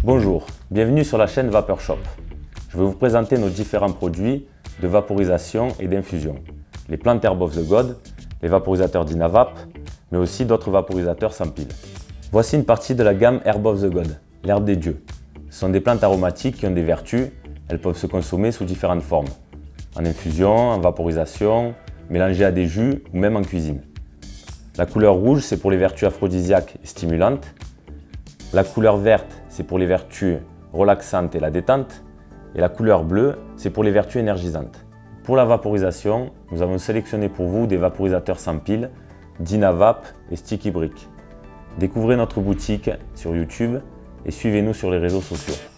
Bonjour, bienvenue sur la chaîne Vapeur Shop. Je vais vous présenter nos différents produits de vaporisation et d'infusion. Les plantes Herb of the God, les vaporisateurs d'Inavap, mais aussi d'autres vaporisateurs sans pile. Voici une partie de la gamme Herb of the God, l'herbe des dieux. Ce sont des plantes aromatiques qui ont des vertus, elles peuvent se consommer sous différentes formes. En infusion, en vaporisation, mélangées à des jus ou même en cuisine. La couleur rouge, c'est pour les vertus aphrodisiaques et stimulantes. La couleur verte, c'est pour les vertus relaxantes et la détente. Et la couleur bleue, c'est pour les vertus énergisantes. Pour la vaporisation, nous avons sélectionné pour vous des vaporisateurs sans pile, d'Inavap et Sticky Brick. Découvrez notre boutique sur YouTube et suivez-nous sur les réseaux sociaux.